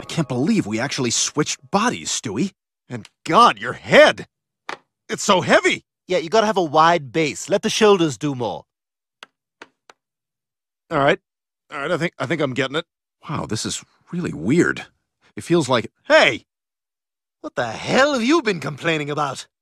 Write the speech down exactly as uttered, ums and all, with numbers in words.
can't believe we actually switched bodies, Stewie. And God, your head! It's so heavy! Yeah, you gotta have a wide base. Let the shoulders do more. All right. All right, I think I think I'm getting it. Wow, this is really weird. It feels like... Hey! What the hell have you been complaining about?